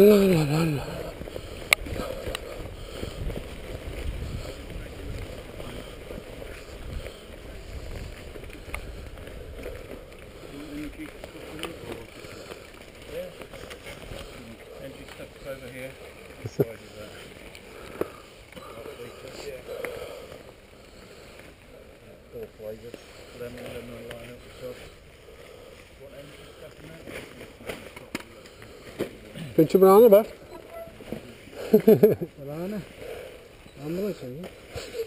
La la la la. Entry steps over here. Yes, Wide is that? Four flavors. Lemon, lemon, line up the top. What entry step in that? Pinch a banana, Beth. Banana. Ambulance, isn't it?